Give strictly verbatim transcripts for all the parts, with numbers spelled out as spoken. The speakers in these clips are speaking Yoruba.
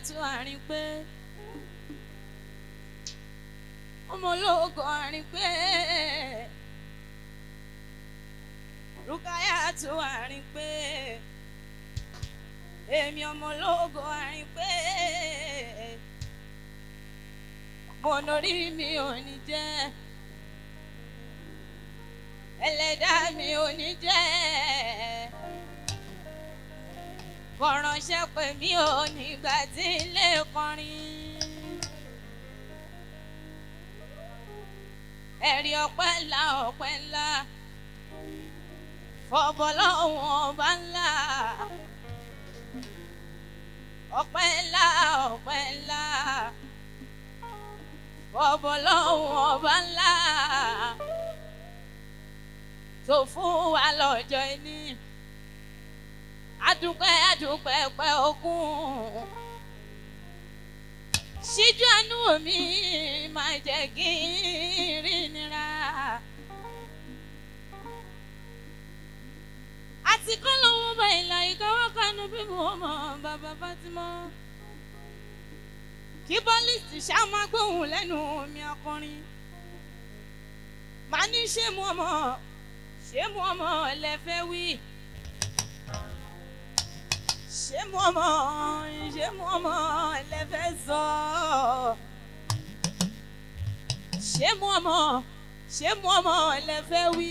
Rukayatu àárín pé ọmọ ológo àárín pé Rukayatu àárín pé èmi ọmọ ológo àárín pé mo lórí mi ò ní jẹ́ ẹlẹ́dàá mi ò ní jẹ́ kọ̀ránṣẹ́ pé mi ò nígbà tí ilé kọrin ẹ̀rí ọpẹ́ ńlá ọpẹ́ ńlá fọbọ lọ́wọ́ ọba ńlá ọpẹ́ ńlá ọpẹ́ ńlá fọbọ lọ́wọ́ ọba ńlá tó fún wa lọ́jọ́ ẹni adúpẹ́ adúpẹ́ pẹ́ ogún ṣíjú àánú mi máa jẹ́ kí n rí nira àti kọ́ lọ́wọ́ bá ìlà ìkáwọ́ kanú bíbù ọmọ bàbá Fátímọ́ kí bọ́lísì ṣá máa gbóhùn lẹ́nu mi akọrin màá ní ṣé mu ọmọ ṣé mu ọmọ lẹ́fẹ́ wí ṣé mu ọmọ ṣé mu ọmọ lẹ́fẹ́ sọ ṣé mu ọmọ ṣé mu ọmọ lẹ́fẹ́ wí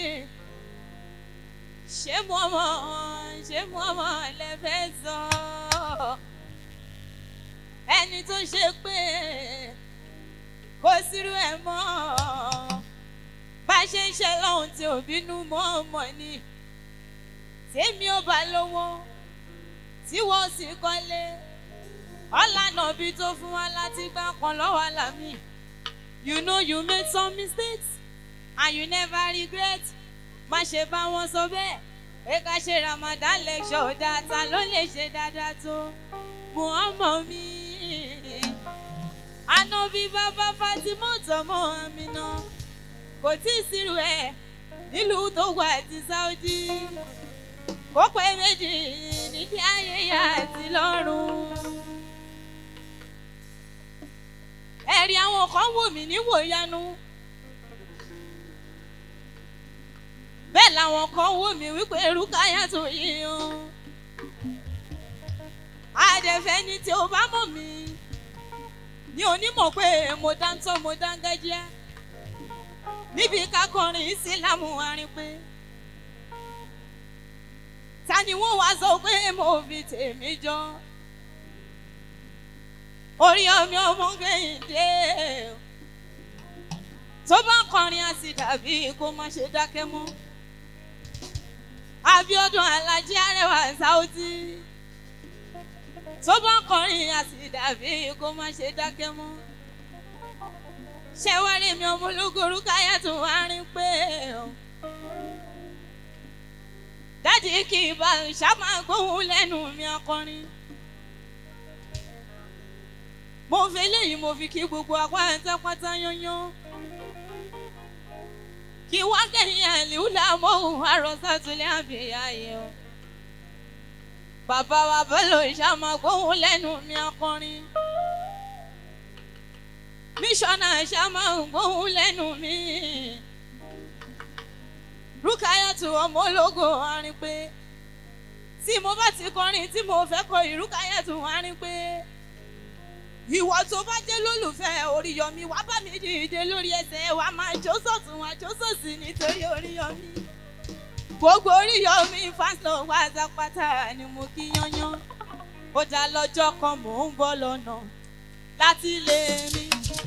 ṣé mu ọmọ ṣé mu ọmọ lẹ́fẹ́ sọ ẹni tó ṣe pé kò sírú ẹ̀ mọ́ bá ṣe ń ṣe lọ́hùn tí ò bínú mọ́ ọmọ ni tèmi ò bá lówó tí wọ́n sì kọ́lé ọ̀làna bí tó fún wa láti gbà kan lọ́wọ́ àlàmì. You know you made some mistakes and you never regret. Má ṣe bá wọn sọ bẹ́ẹ̀ pé ká ṣe Ramadan lecture dáadáa ló lè ṣe dáadáa tó Muhammad mi. Ànábì bàbá Fátímọ̀ tọmọ Amina kò tí ì sírù ẹ̀ nílùú Togo àti Saudi. Kó pé méjì nídìí ayẹyẹ àti lọ́run. Ẹ̀rí àwọn kan wò mí níwò yanu. Bẹ́ẹ̀ làwọn kan wò mí wípé Rukayatu yìí o. Àdẹ̀fẹ́ ni tí o bá mọ̀ mí. Ní onímọ̀ pé mo dáńtọ́ mo dáńgájíá. Níbi kákọrin ìsìlámù àárín pé. Ta ni wọ́n wá sọ pé mo fi tèmi jọ orí omi ọmọ Kẹ́hìndé tó bá ń kọrin a sì dàbí kó má ṣe dákẹ́ mọ́ Abíọ́dún Alájí Arẹwà Saudi tó bá ń kọrin a sì dàbí kó má ṣe dákẹ́ mọ́ ṣẹwárí mi ọmọ ológo Rukayatu àárín pé dájú kì í bá ṣàmà gbóhùn lẹ́nu mi akọrin. Mo fi léyìí mo fi kí gbogbo apátápátá yányán. Kí wá kẹ́yìn àlìhùlà mọ́hùn àròsátúlẹ̀ àbíyá yẹn o. Bàbá wa Bello ṣàmà gbóhùn lẹ́nu mi akọrin. Míṣọ́nà ṣàmà gbóhùn lẹ́nu mi. Rukayatu ọmọ ológo àárín pé tí mo bá ti kọrin tí mo fẹ́ kọ Rukayatu àárín pé ìwọ tó bá jẹ́ lólùfẹ́ Oríyọmí wá bá mi dìde lórí ẹsẹ̀ wa máa jó sọ̀tún wa jó sòsì nítorí Oríyọmí gbogbo Oríyọmí fásitì wa zapata ni mo kí yányán ó dá lọ́jọ́ kan mò ń bọ̀ lọ́nà láti ilé mi.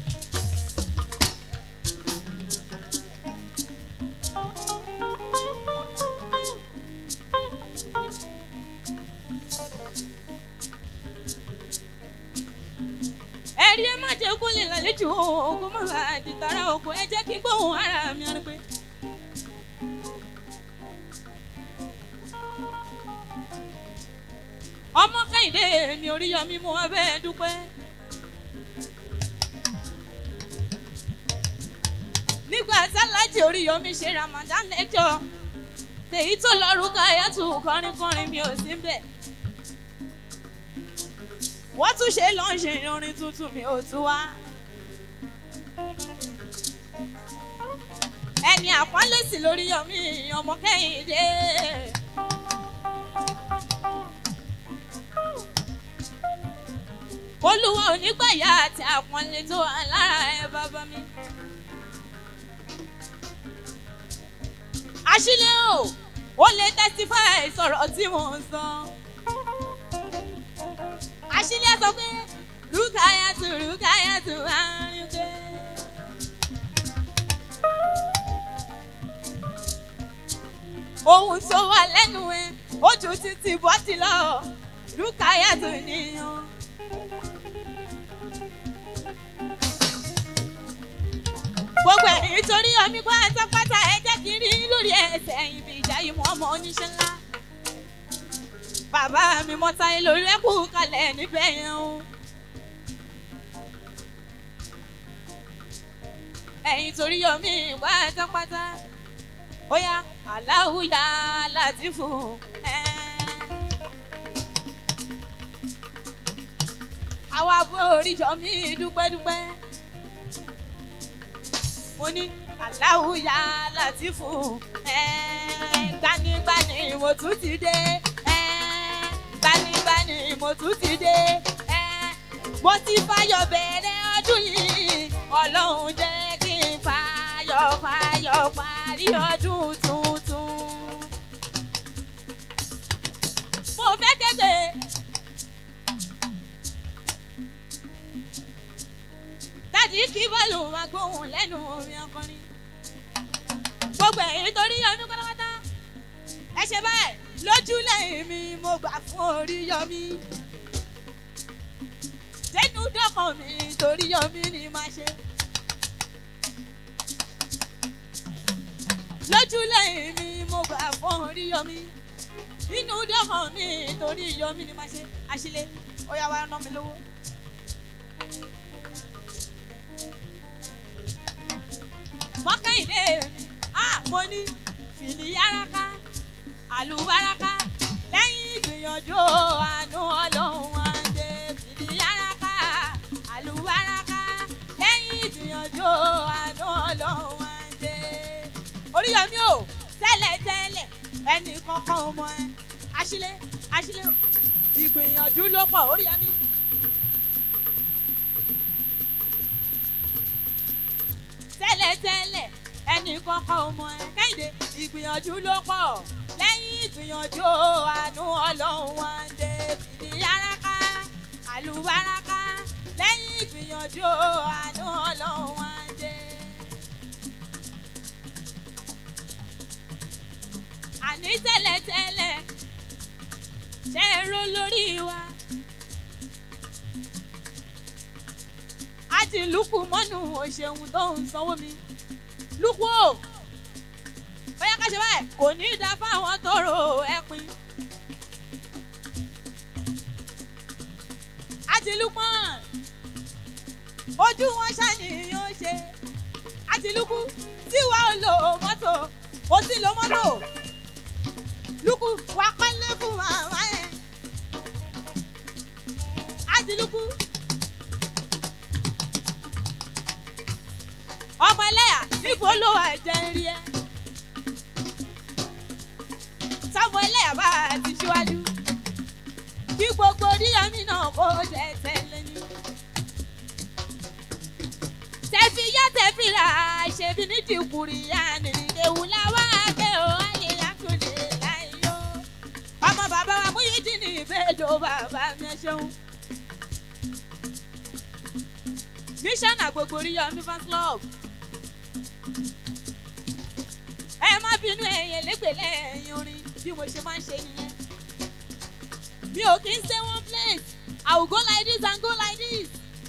Ẹ̀rí ẹ má jẹ́ kó lè lálejò ogun má bàa di tara oko ẹ jẹ́ kí gbóhùn ara mi àrí pé. Ọmọ Kẹ́hìndé mi Oríyọmí mo wá bẹ́ẹ̀ dúpẹ́. Nígbà tálájì Oríyọmí ṣe Ramadan lecture tèyí tó lọ Rukayatu kọrin kọrin mi ò sí bẹ́ẹ̀. wọ́n tún ṣe lọ́ọ̀ṣì orin tuntun mi ò tún wá. ẹni àpọ́nlé sí lórí Yọ̀mí ọmọ Kẹ́hìndé. Olúwa onígbàyà àti àpọ́nlé tó wà lára ẹ bàbá mi. Àṣìlẹ̀ o ó lè testify sọ̀rọ̀ tí mò ń sọ. Àṣìlẹ̀ sọ pé Rukayatu Rukayatu àrùnkè. Ohun tó wà lẹ́nu ẹ ojú títí bọ́tì lọ Rukayatu nìyàn. Gbogbo ẹ̀yìn torí Yọ̀mí pátápátá ẹ jẹ́ kí n rí lórí ẹsẹ̀ ìbí ìjà ìmọ̀ ọmọ oníṣẹ́ ńlá. Bàbá mi Mọ́táyé lórí ẹ̀kú kalẹ̀ níbẹ̀ yẹn o. Ẹ̀yìn torí Yọ̀mí pátápátá ó yá Allahu ya Latifu. Àwa àbúrò orí Yọ̀mí dúpẹ́dúpẹ́. Mo ní Allahu ya Latifu. Gbanigbani mo tún ti dé. Gbanigbani mo tún ti dé. Mo ti fayọ̀ bẹ̀rẹ̀ ọdún yìí. Ọlọ́run jẹ́ kí n fayọ̀ fayọ̀ parí ọdún tuntun. Mo fẹ́ kéde. Dádì kí bọ́ọ̀lù máa gbóhùn lẹ́nu orin akọrin. Gbogbo ẹ̀yin torí Yọ̀mí pátápátá. Ẹ ṣe báyìí lójú lẹ́yìn mi mo gbà fún orí Yọ̀mí. Dénú dọ́kàn mi torí Yọ̀mí ni màá ṣe. Lójú lẹ́yìn mi mo gbà fún orí Yọ̀mí. Inú dọ́kàn mi torí Yọ̀mí ni màá ṣe. Àṣìlẹ̀ ó yá wá ná mi lówó. Mọ́kànlé mi ah mo ní fìlì yáraka àlùbáraka lẹ́yìn ìgbìyànjú àánú Ọlọ́run wá dé. Fìlì yáraka àlùbáraka lẹ́yìn ìgbìyànjú àánú Ọlọ́run wá dé. Orí Yọ̀mí o tẹ́lẹ̀ tẹ́lẹ̀ ẹnì kankan ọmọ ẹ Àṣìlẹ̀ Àṣìlẹ̀ ìgbìyànjú ló pọ̀ orí Yọ̀mí. Tẹ́lẹ̀tẹ́lẹ̀ ẹnì kankan ọmọ ẹ Kẹ́hìndé ìgbìyànjú ló pọ̀ lẹ́yìn ìgbìyànjú àánú Ọlọ́run wá dé. Fìdí yáraka àlùbáraka lẹ́yìn ìgbìyànjú àánú Ọlọ́run wá dé. Àní tẹ́lẹ̀tẹ́lẹ̀ ṣe é ró lórí wa. Àti lùkù mọ́nù òṣèlú tó ń sanwó mi. Lùkù o bóyá ká ṣe báyìí kò ní í dá fáwọn tó ro ẹpin. Àti lùkù ojú wọn ṣàníyàn ṣe. Àti lùkù tí wàá lo mọ́tò ó sì lo mọ́tò. Lùkù wàá pálé fún màmá yẹn. Àti lùkù. Ọmọ ẹlẹ́yà níbo ló wà jẹ́ rí ẹ? Sọ́mọ ẹlẹ́yà bá ti ṣíwájú. Kí gbogbo orí Yọ̀mí náà kó jẹ tẹ́lẹ̀ ní. Tẹ̀fí yá tẹ̀fí rà ṣèbí ní tìkùrì yá nìyẹ̀wò láwá gbé o ayé àtúndì láyò. Ọmọ bàbá wa Muyideen ní ìbéjò bàbá mi ṣeun. Míṣánná gbogbo orí Yọ̀mí fan club. Ẹ má bínú ẹ̀yìn lẹ́gbẹ̀lẹ́ ẹ̀yìn orin bí mo ṣe máa ń ṣe nìyẹn. Mi ò kí ń stay one place. I will go like this and go like this.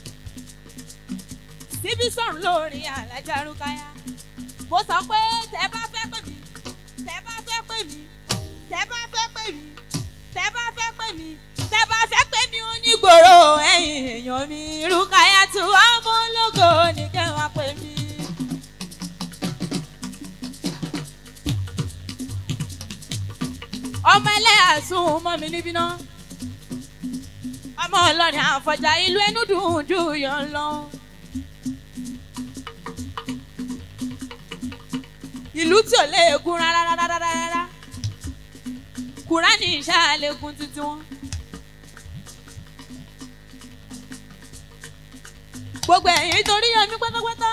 Síbí sọ̀rùn lórí Alájà Rukaya. Mo sọ pé tẹ́ bá fẹ́ pè mí, tẹ́ bá fẹ́ pè mí, tẹ́ bá fẹ́ pè mí, tẹ́ bá fẹ́ pè mí, tẹ́ bá fẹ́ pè mí onígboro ẹ̀yìn èèyàn mi Rukayatu ọmọ ológo ní kẹwàá pè mí. Ọmọ ẹlẹ́yà sún mọ́ mi níbí náà. àmọ́ ọlọ́rin àfọ̀jà ìlú ẹnu dùn jù yọ lọ. ìlú tí ò léegun rárá rárá rárá Kùránì ìṣàlékún títí wọn. gbogbo ẹ̀yin torí yọmí pátápátá.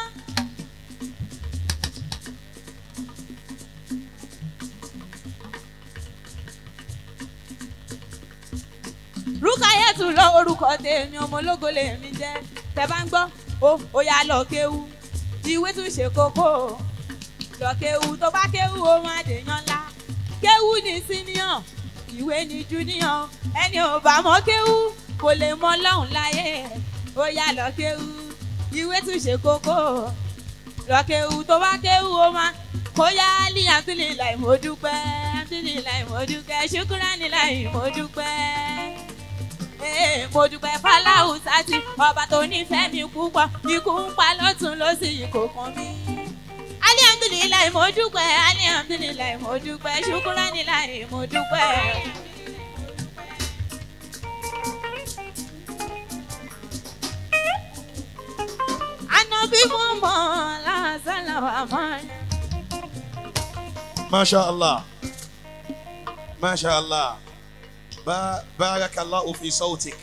Rúkáyẹ̀tù lọ orúkọ tèmi ọmọ ológo lèmi jẹ́ tẹ́ bá ń gbọ́ ó ó yá lọ kéwú ìwé tún ṣe kókó lọ kéwú tó bá kéwú ó máa dèèyàn ńlá kéwú ní síníọ̀n ìwé ní júníọ̀n ẹni ò bá mọ̀ kéwú kò lè mọ lọ́hùn láyé ó yá lọ kéwú ìwé tún ṣe kókó lọ kéwú tó bá kéwú ó máa kó yá lí àtúnlẹ̀ láì mo dúpẹ́ àtúnlẹ̀ láì mo dúpẹ́ ṣùkúránì láì mo dúpẹ́. mo dúpẹ́ fáláhù sátì ọba tó nífẹ̀ẹ́ mi púpọ̀ ikú ń pa lọ́tún lósì kò kàn mí. alihamdulilayi mo dúpẹ́ alihamdulilayi mo dúpẹ́ ṣukuranilayi mo dúpẹ́. Ànábì Muhammad lásánà wà máa. Masha Allah. Masha Allah. بارك الله في صوتك